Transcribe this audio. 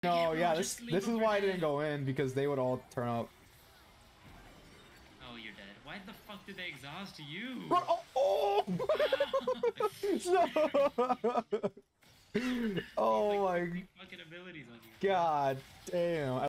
No, yeah, this is why I didn't go in, because they would all turn up. Oh, you're dead. Why the fuck did they exhaust you? Bro, oh! No! Oh my fucking abilities on you. god damn.